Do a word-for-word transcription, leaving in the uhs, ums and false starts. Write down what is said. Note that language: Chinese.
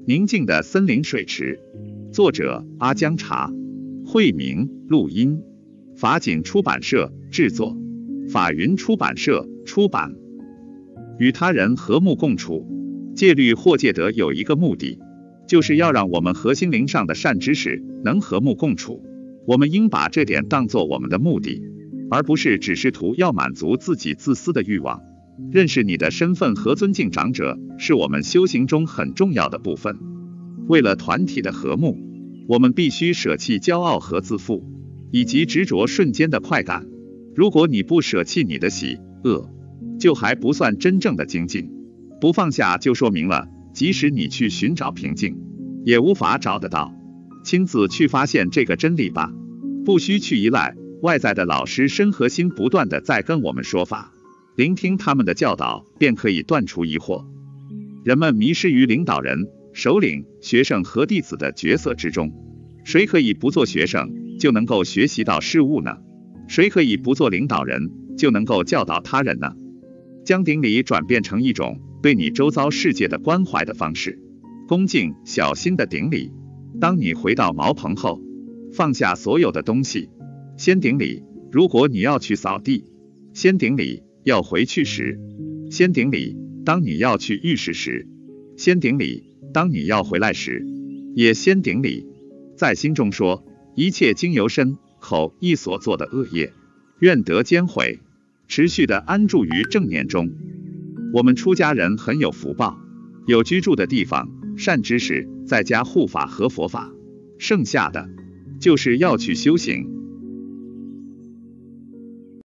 宁静的森林水池。作者阿姜茶，慧明录音，法锦出版社制作，法云出版社出版。与他人和睦共处，戒律或戒德有一个目的，就是要让我们和心灵上的善知识能和睦共处。我们应把这点当作我们的目的，而不是只试图要满足自己自私的欲望。认识你的身份和尊敬长者，是我们修行中很重要的部分。为了团体的和睦，我们必须舍弃骄傲和自负，以及执着瞬间的快感。如果你不舍弃你的喜恶，就还不算真正的精进。不放下就说明了，即使你去寻找平静，也无法找得到。亲自去发现这个真理吧，不需去依赖外在的老师身和心不断的在跟我们说法，聆听他们的教导便可以断除疑惑。人们迷失于领导人、首领、学生和弟子的角色之中。谁可以不做学生就能够学习到事物呢？谁可以不做领导人就能够教导他人呢？将顶礼转变成一种对你周遭世界的关怀的方式，恭敬小心的顶礼。当你回到茅棚后，放下所有的东西，先顶礼。如果你要去扫地，先顶礼；要回去时，先顶礼；当你要去浴室时，先顶礼；当你要回来时，也先顶礼。在心中说，一切经由身口意所做的恶业，愿得兼毁。持续的安住于正念中。我们出家人很有福报，有居住的地方、善知识，在家护法和佛法。剩下的就是要去修行，